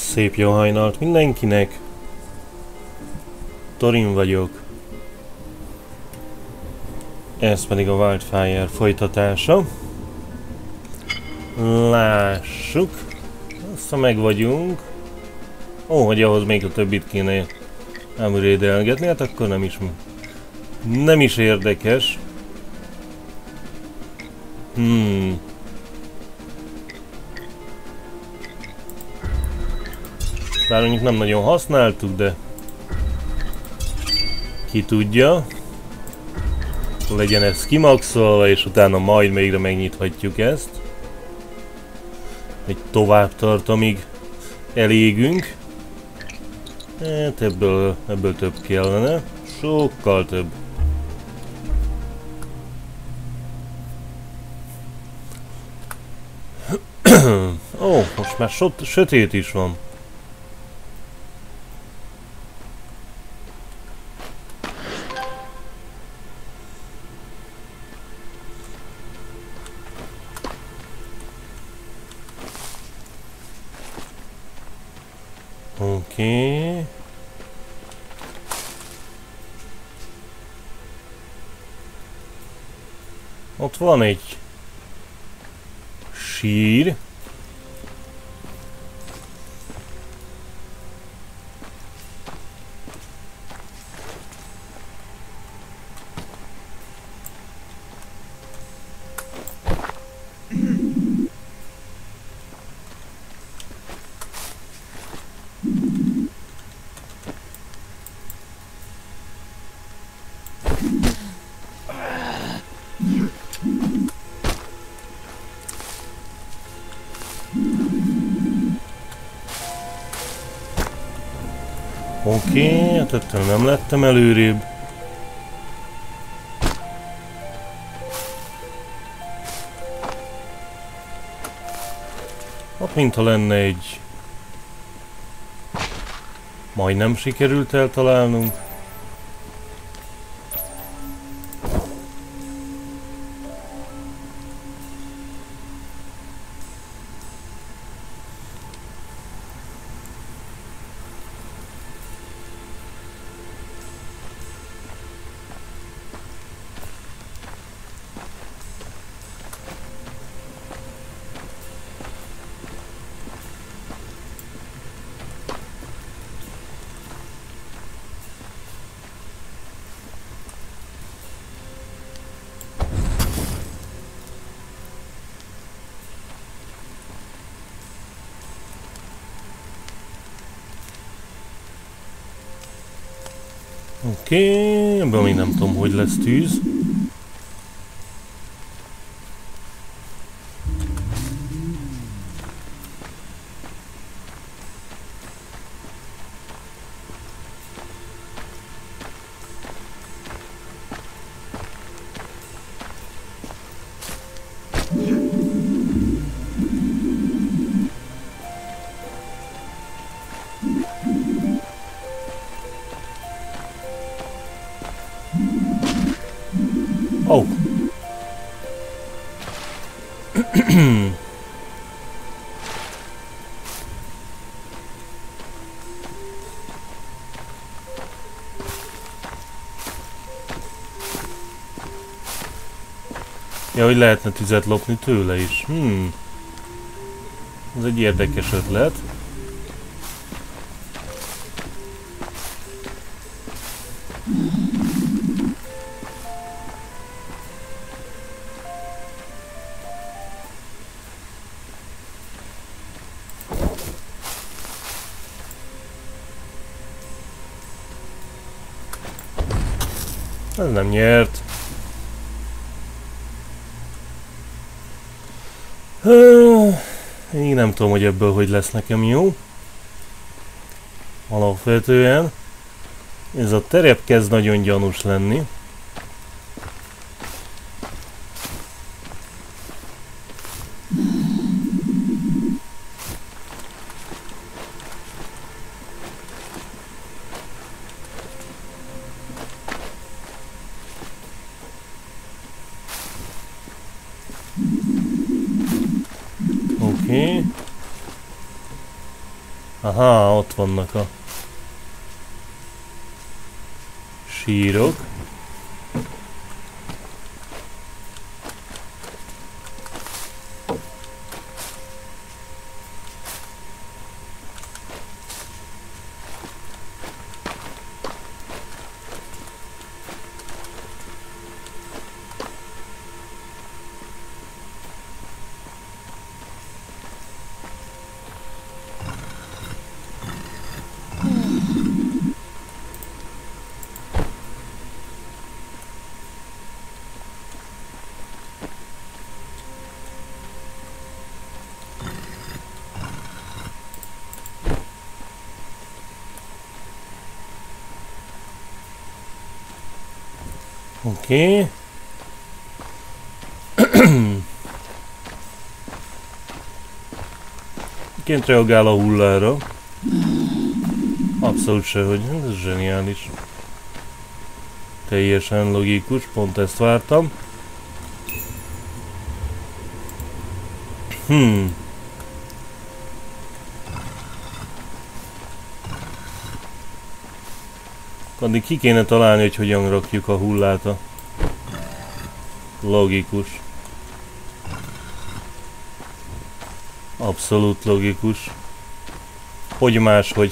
Szép jó hajnalt mindenkinek! Torin vagyok. Ez pedig a Wildfire folytatása. Lássuk. Aztán meg vagyunk. Ó, hogy ahhoz még a többit kéne upgrade-elgetni, hát akkor nem is érdekes. Bár mondjuk nem nagyon használtuk, de ki tudja. Legyen ez kimaxolva, és utána majd végre megnyithatjuk ezt. Egy tovább tart, amíg elégünk. Hát ebből több kellene. Sokkal több. Ó, most már sötét is van. Oké. Ott van egy sír. Oké, hát ettől nem lettem előrébb. Hát mintha lenne egy... Majdnem sikerült eltalálnunk. Oké, ebből még nem tudom, hogy lesz tűz. Ó! Ja, hogy lehetne tüzet lopni tőle is. Ez egy érdekes ötlet. Ez nem nyert. Én nem tudom, hogy ebből hogy lesz nekem jó. Alapvetően ez a terep kezd nagyon gyanús lenni. Aha, ott vannak a sírok. Oké. Miként reagál a hullára? Abszolút sehogy, ez zseniális. Teljesen logikus, pont ezt vártam. Addig ki kéne találni, hogy hogyan rakjuk a hullát a... Logikus. Abszolút logikus. Hogy máshogy?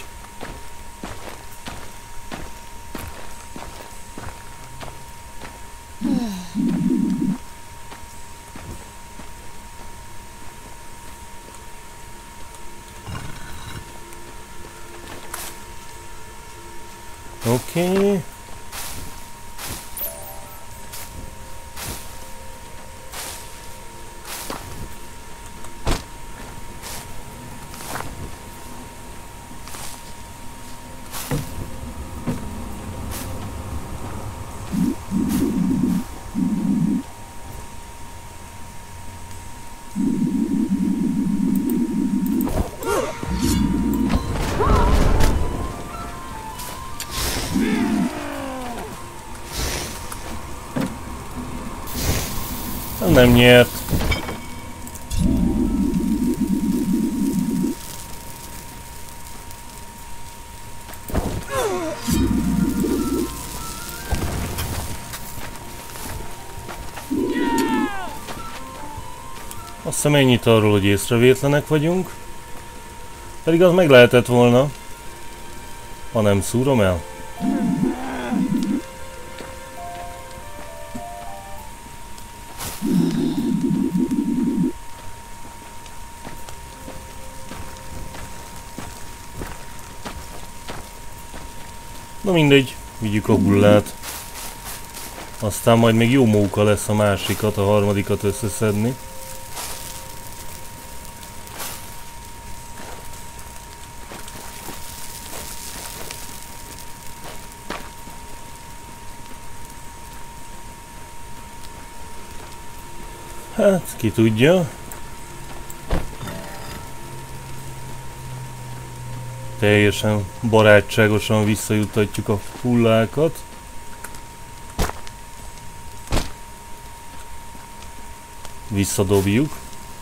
Oké. Nem nyert. Azt hiszem ennyit arról, hogy észrevétlenek vagyunk. Pedig az meg lehetett volna, ha nem szúrom el. Na mindegy, vigyük a hullát. Aztán majd még jó móka lesz a másikat, a harmadikat összeszedni. Hát, ki tudja. Teljesen barátságosan visszajutatjuk a hullákat. Visszadobjuk.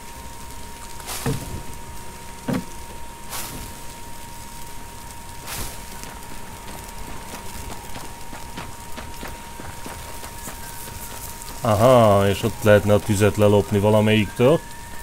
Aha, és ott lehetne a tüzet lelopni valamelyiktől.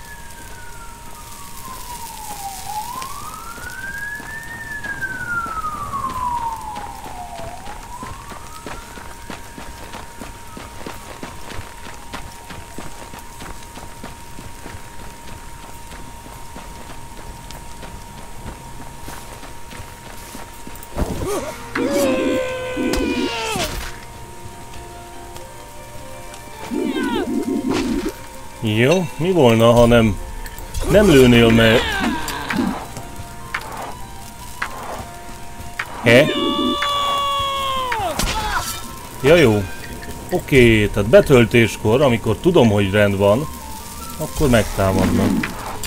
Jó, mi volna, ha nem lőnél, mert... He? Ja, jó. Oké, tehát betöltéskor, amikor tudom, hogy rend van, akkor megtámadnak.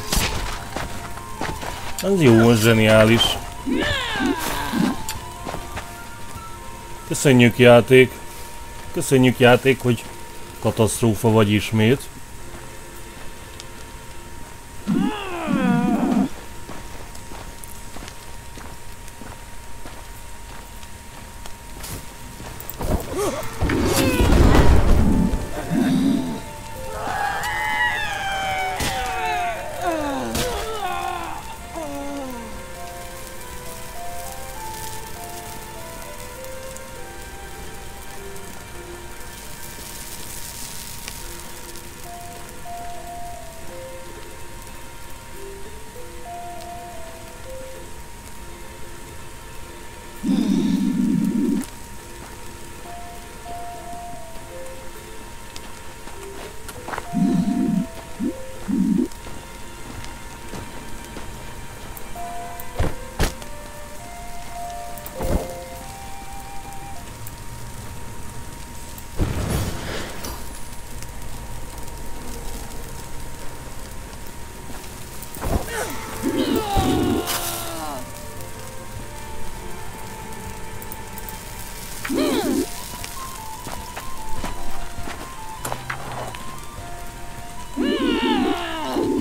Ez jó, ez zseniális. Köszönjük, játék. Köszönjük, játék, hogy katasztrófa vagy ismét.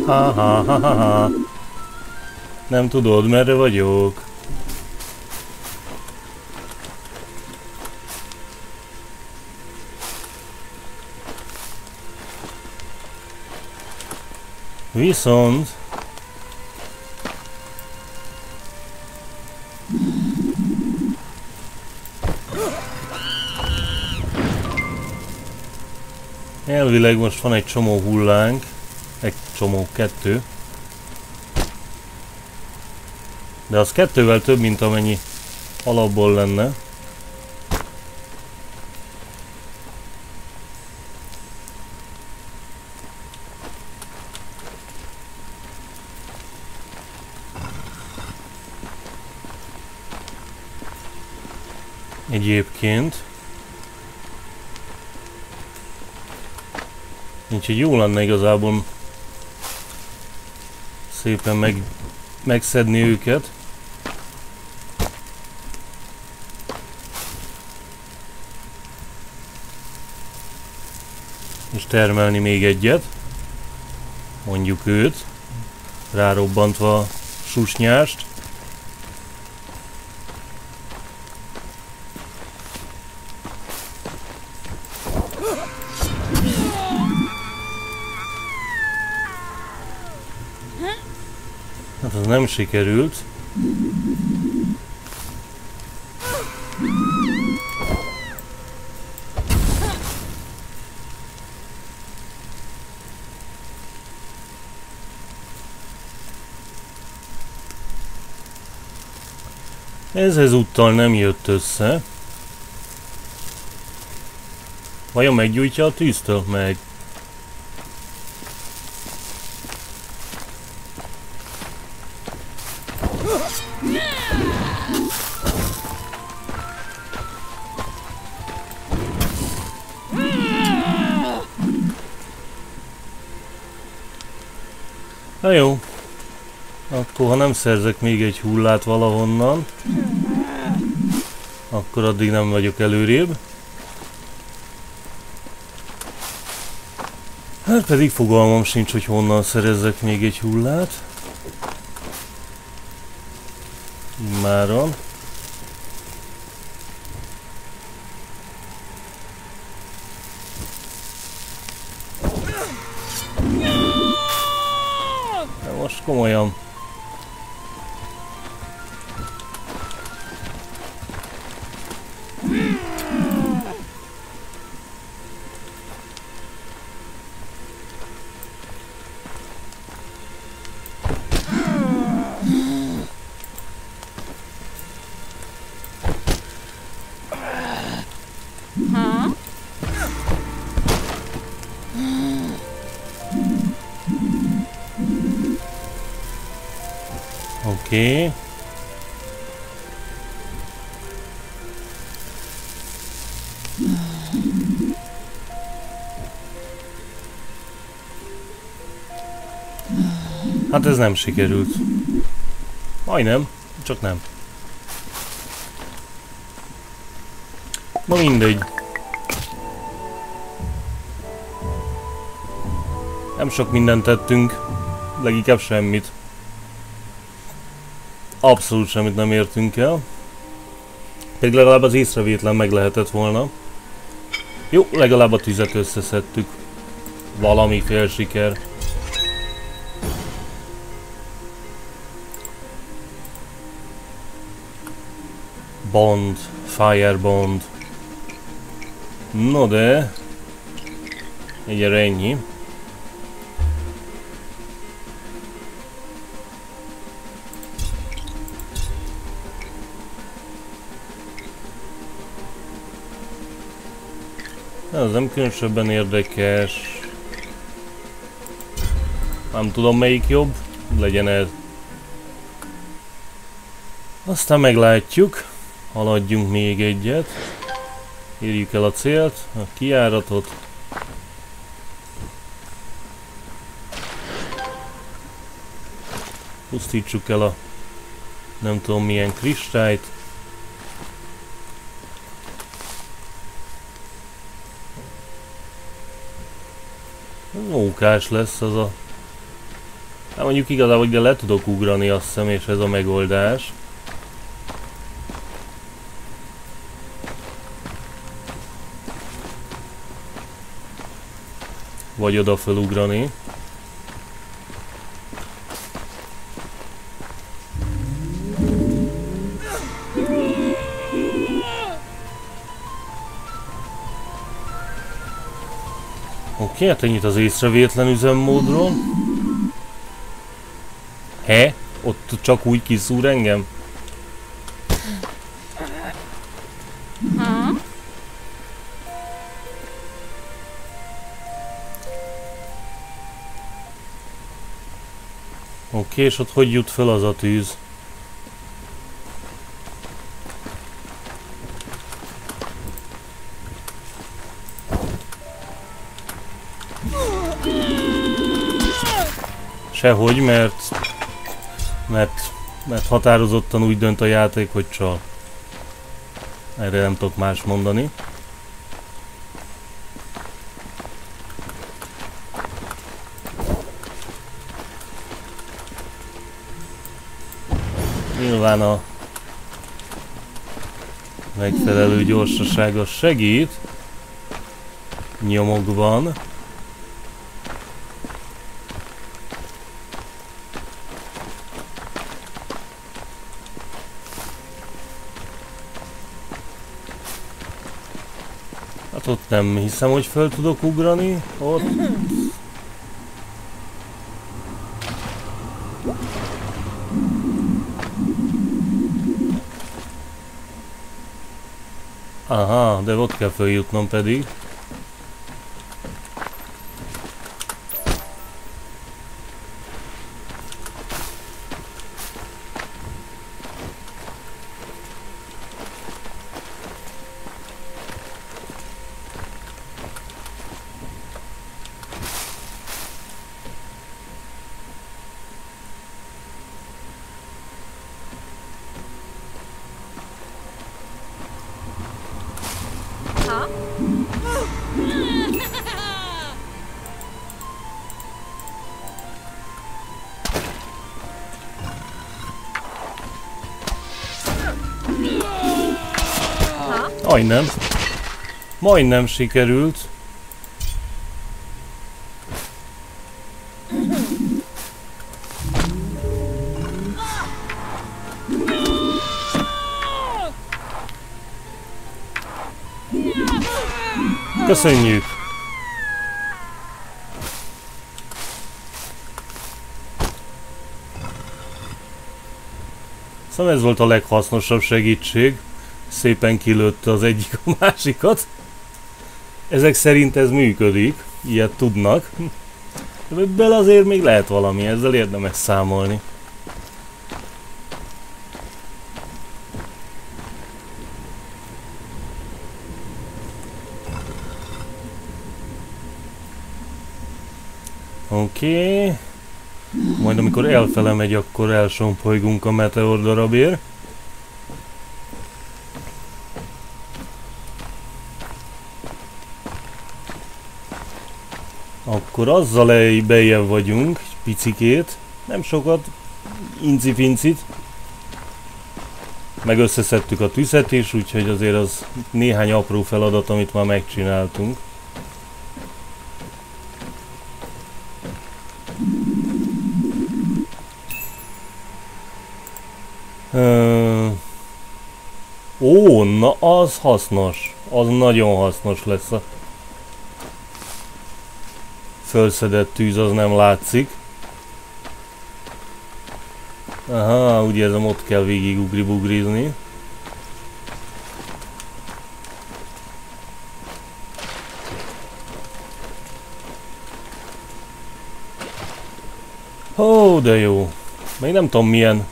Ha ha ha ha ha. Nem tudod, merre vagyok? Viszont... elvileg most van egy csomó hullánk. Egy csomó, 2. De az 2-vel több, mint amennyi alapból lenne. Egyébként. Úgyhogy jó lenne igazából szépen megszedni őket. És termelni még egyet. Mondjuk őt. Rárobbantva a susnyást. Hát az nem sikerült. Ez ezúttal nem jött össze. Vajon meggyújtja a tűztől? Meg. Na jó. Akkor ha nem szerzek még egy hullát valahonnan, akkor addig nem vagyok előrébb. Hát pedig fogalmam sincs, hogy honnan szerezzek még egy hullát. Immáron. De most komolyan. Oké. Hát ez nem sikerült. Majdnem, csak nem. Na mindegy. Nem sok mindent tettünk, leginkább semmit. Abszolút semmit nem értünk el. Pedig legalább az észrevétlen meg lehetett volna. Jó, legalább a tüzet összeszedtük. Valamiféle siker. Bond, Fire Bond. No de... egyre ennyi. Ez nem különösebben érdekes. Nem tudom melyik jobb. Legyen ez. Aztán meglátjuk. Haladjunk még egyet. Érjük el a célt, a kijáratot. Pusztítsuk el a nem tudom milyen kristályt. Mókás lesz az a Hát mondjuk igazából ide le tudok ugrani, azt hiszem, és ez a megoldás. Vagy oda felugrani. Oké, hát ennyit az észrevétlen üzemmódról. He? Ott csak úgy kiszúr engem? Oké, és ott hogy jut fel az a tűz? Sehogy, mert határozottan úgy dönt a játék, hogy csal. Erre nem tudok más mondani. Nyilván a megfelelő gyorsaság az segít nyomokban. Hát ott nem hiszem, hogy föl tudok ugrani. Ott. Aha, de ott kell följutnom pedig. Majdnem. Majdnem sikerült. Köszönjük! Szóval ez volt a leghasznosabb segítség. Szépen kilőtte az egyik a másikat. Ezek szerint ez működik. Ilyet tudnak. De ebből azért még lehet valami, ezzel érdemes számolni. Oké. Majd amikor elfele megy, akkor elsombolygunk a meteor darabért. Akkor azzal bejjebb vagyunk, picikét, nem sokat, incipincit. Meg összeszedtük a tüzet is, úgyhogy azért az néhány apró feladat, amit már megcsináltunk. Ó, na az hasznos, az nagyon hasznos lesz a fölszedett tűz, az nem látszik. Aha, úgy érzem, ott kell végig ugri-bugrizni. Ó, de jó. Még nem tudom milyen.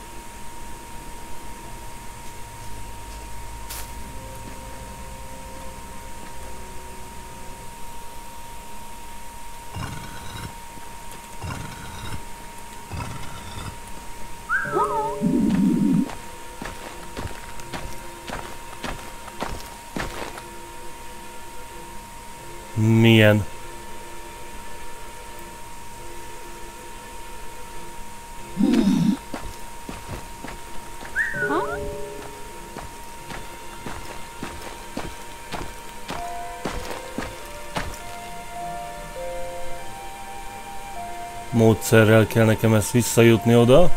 Milyen? módszerrel kell nekem ezt visszajutni oda.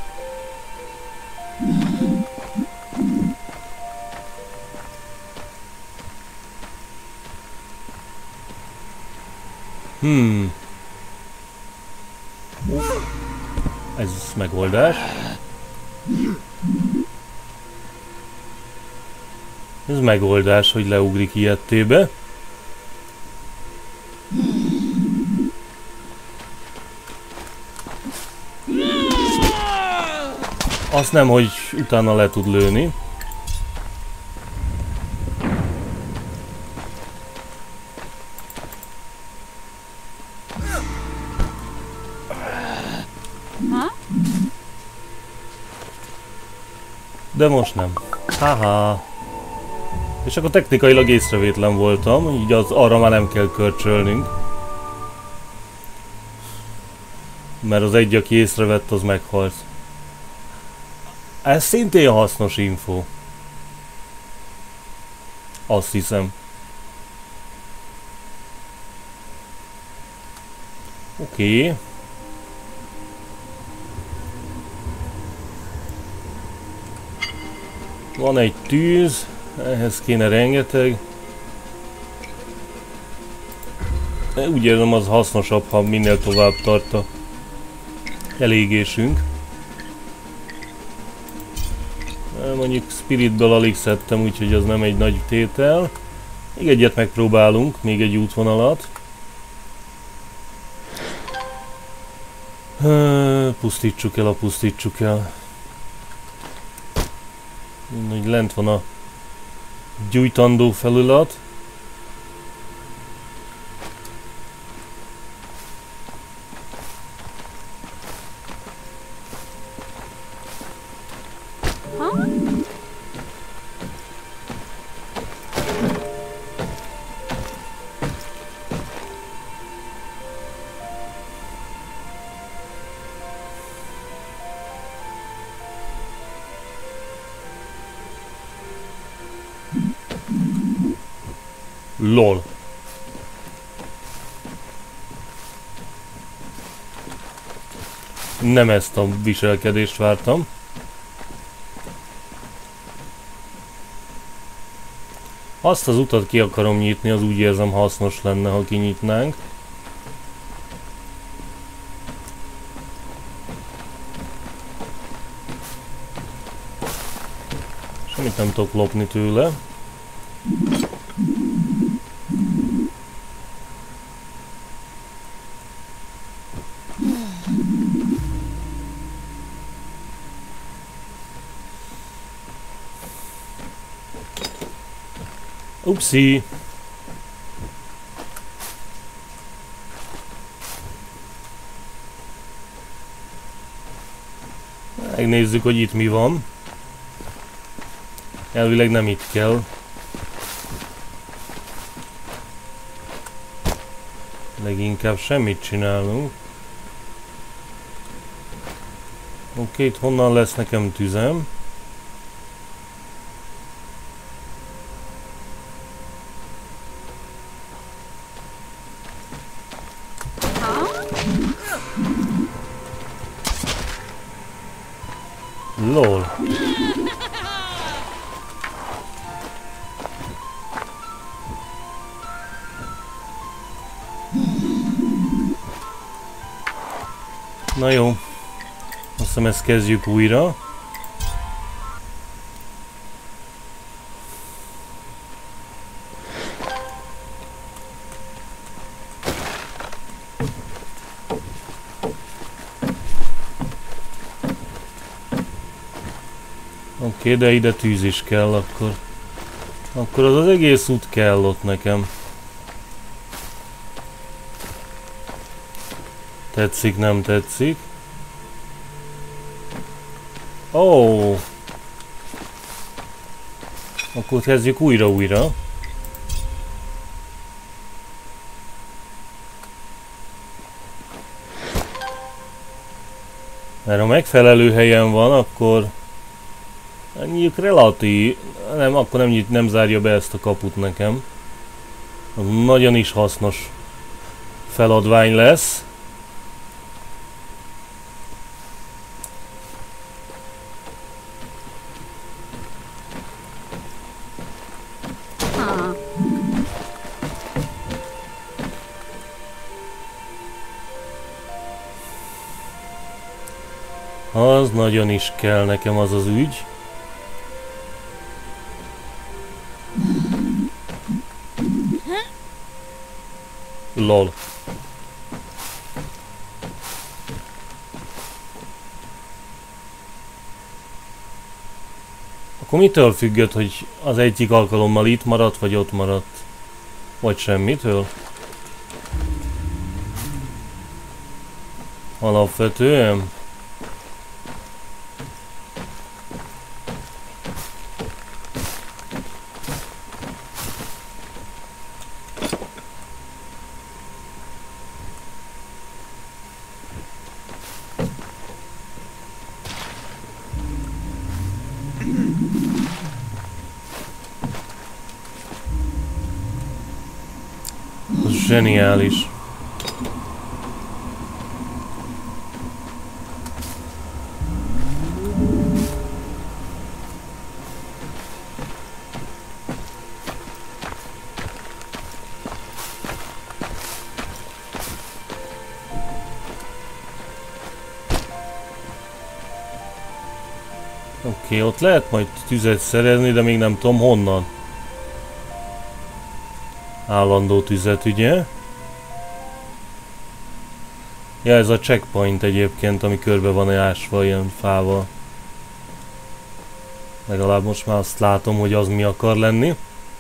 Ez megoldás. Ez megoldás, hogy leugrik ilyettébe. Azt nem, hogy utána le tud lőni. De most nem. Haha. És akkor technikailag észrevétlen voltam, így az arra már nem kell körcsölnünk. Mert az egy, aki észrevett, az meghalt. Ez szintén hasznos info. Azt hiszem. Oké. Van egy tűz, ehhez kéne rengeteg. Úgy érzem, az hasznosabb, ha minél tovább tart a elégésünk. Mondjuk Spiritből alig szedtem, úgyhogy az nem egy nagy tétel. Még egyet megpróbálunk, még egy útvonalat. Pusztítsuk el, pusztítsuk el. Hogy lent van a gyújtandó felület. LOL. Nem ezt a viselkedést vártam. Azt az utat ki akarom nyitni, az úgy érzem hasznos lenne, ha kinyitnánk. Semmit nem tudok lopni tőle. Upsi. Megnézzük, hogy itt mi van. Elvileg nem itt kell. Leginkább semmit csinálunk. Oké, itt honnan lesz nekem tüzem? LOL. Na jó. Azt hiszem, ezt kezdjük újra. Oké, de ide tűz is kell akkor. Akkor az egész út kell ott nekem. Tetszik, nem tetszik. Ó! Akkor kezdjük újra. Mert ha megfelelő helyen van, akkor nyílik relatív, nem, akkor nem zárja be ezt a kaput nekem. Az nagyon is hasznos feladvány lesz. Az nagyon is kell nekem az az ügy. Lol. Akkor mitől függött, hogy az egyik alkalommal itt maradt, vagy ott maradt? Vagy semmitől? Alapvetően? Zseniális. Oké, ott lehet majd tüzet szerezni, de még nem tudom honnan. Állandó tüzet, ugye? Ja, ez a checkpoint egyébként, ami körbe van ásva ilyen fával. Legalább most már azt látom, hogy az mi akar lenni.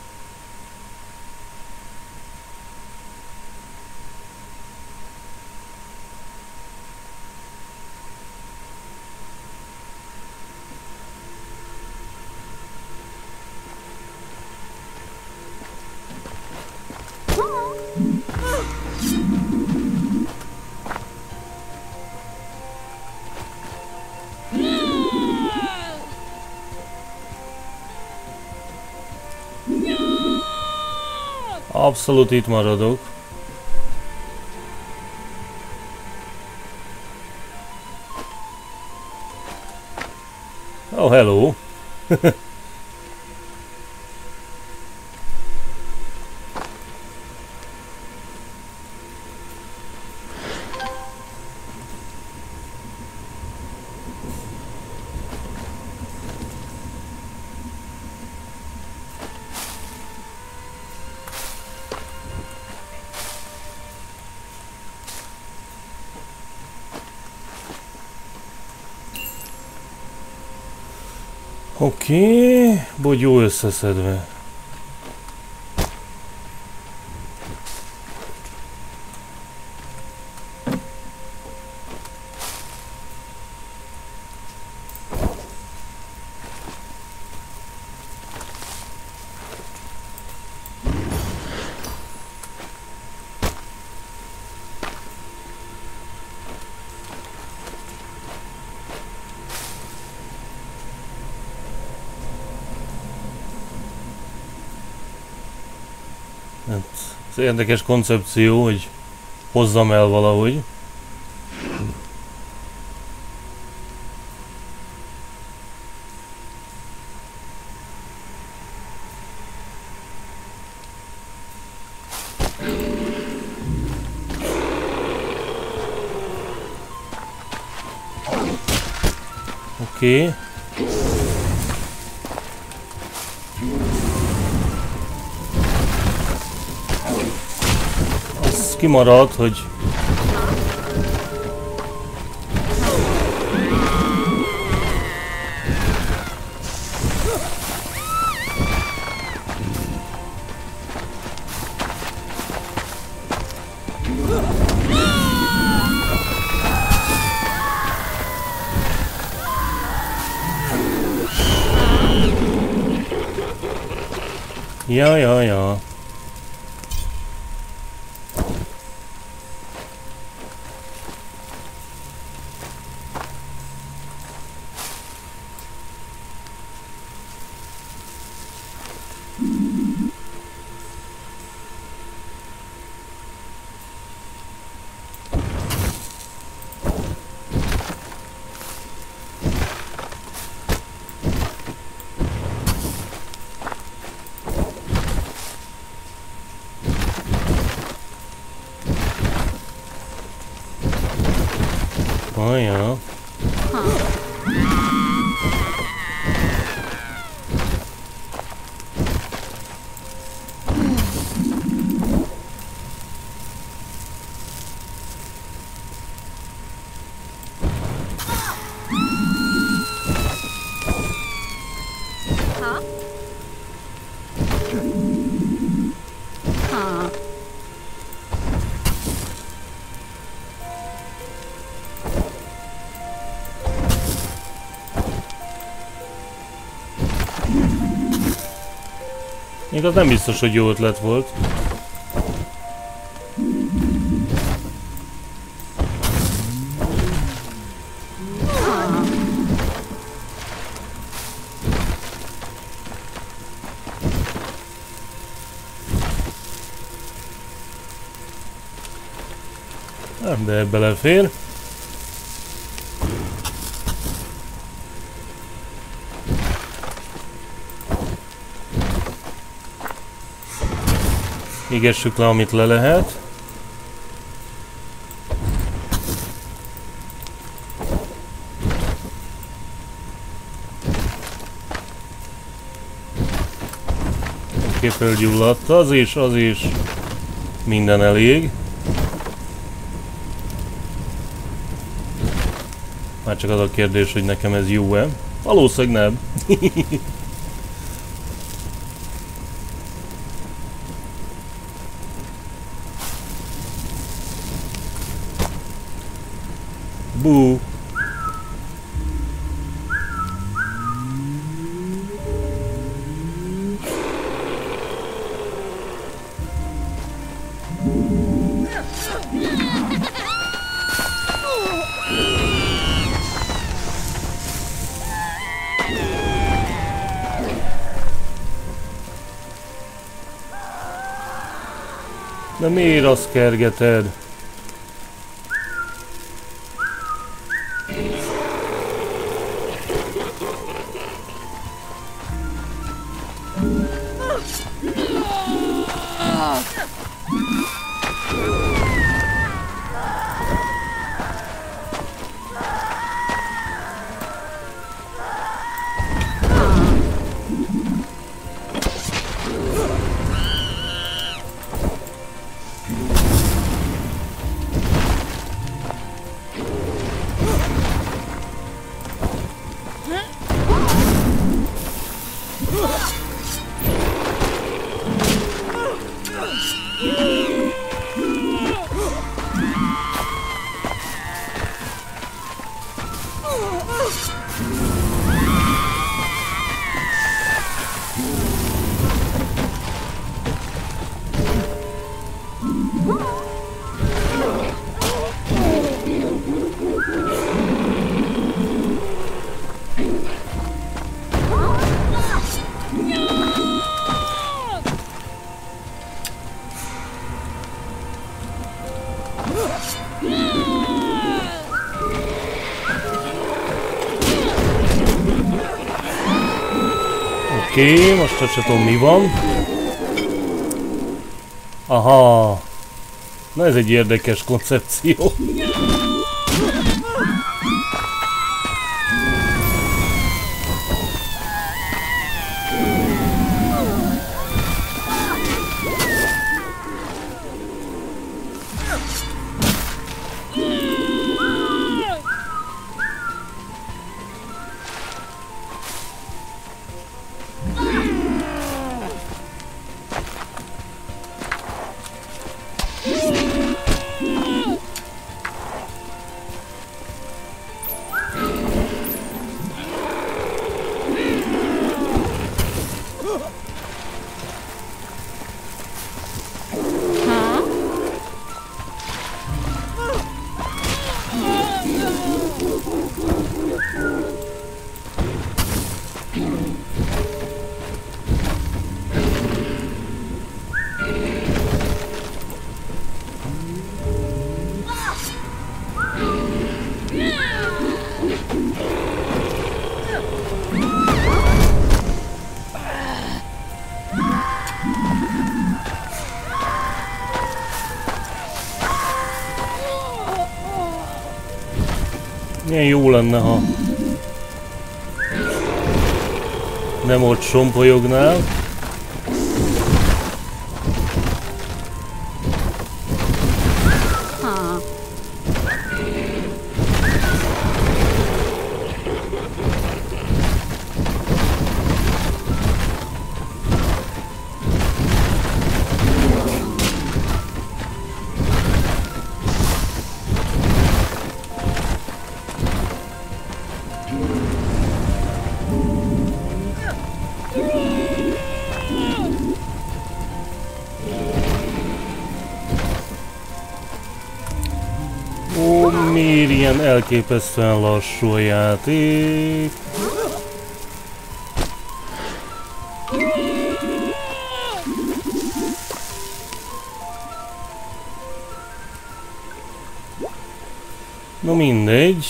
Abszolút itt maradok. Oh, hello! Oké, bogyó összeszedve. Ez érdekes koncepció, hogy hozzam el valahogy. Oké. Az kimaradt, hogy ja. Még az nem biztos, hogy jó ötlet volt. De belefér. Égessük le, amit le lehet. Oké, fölgyulladt az is. Minden elég. Már csak az a kérdés, hogy nekem ez jó-e. Valószínűleg nem. Bú. De miért azt kergeted? Oké, most azt sem tudom, mi van. Aha. Na ez egy érdekes koncepció. Milyen jó lenne, ha nem ott sombolyognál. Ilyen elképesztően lassú a játék. No mindegy.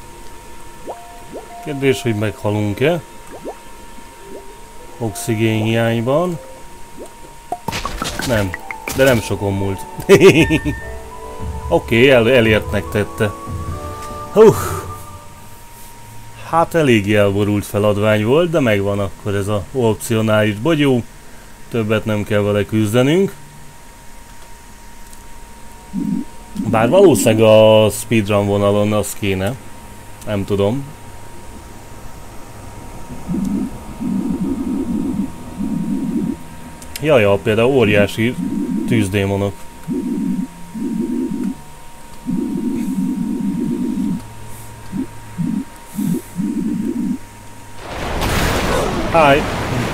Kérdés, hogy meghalunk-e? Oxigén hiányban. Nem, de nem sokon múlt. Oké, elértnek tette. Hát eléggé elborult feladvány volt, de megvan akkor ez az opcionális bogyó. Többet nem kell vele küzdenünk. Bár valószínűleg a speedrun vonalon az kéne. Nem tudom. Jaja, például óriási tűzdémonok. Hi!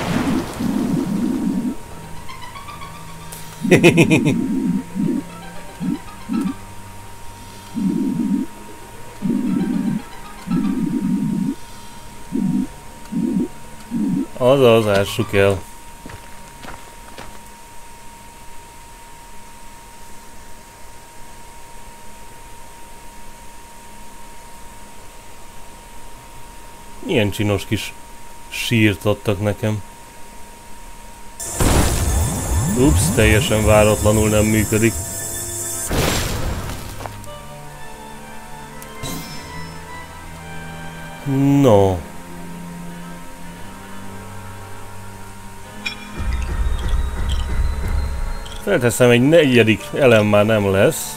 Azaz, ássuk el. Milyen csinos kis sírt adtak nekem. Ups, teljesen váratlanul nem működik. No. Felteszem, egy negyedik elem már nem lesz.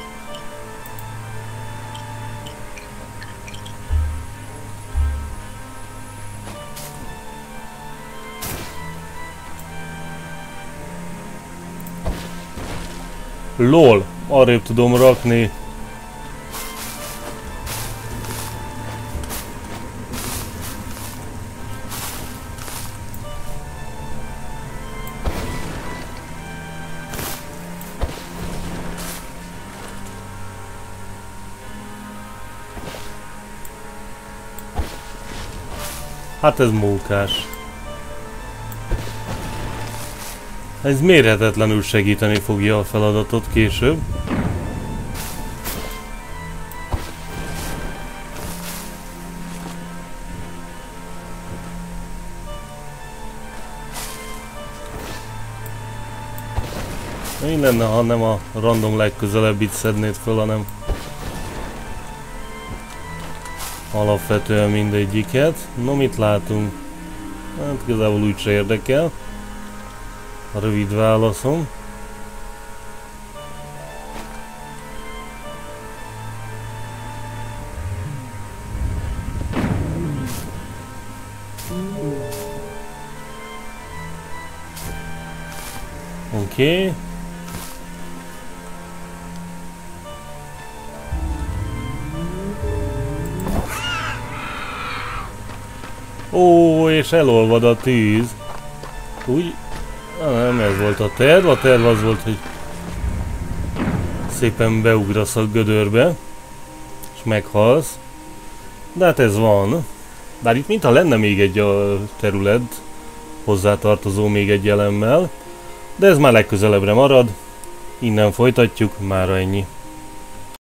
LOL, arrébb tudom rakni. Hát ez mókás. Ez mérhetetlenül segíteni fogja a feladatot később. Mi lenne, ha nem a random legközelebbit szednéd föl, hanem alapvetően mindegyiket. No, mit látunk? Hát igazából úgyse érdekel. A rövid válaszom. Oké. Ó, és elolvad a tűz. Úgy. Nem ez volt a terv az volt, hogy szépen beugrasz a gödörbe, és meghalsz. De hát ez van. Bár itt mintha lenne még egy terület, hozzátartozó még egy elemmel, de ez már legközelebbre marad. Innen folytatjuk, mára ennyi.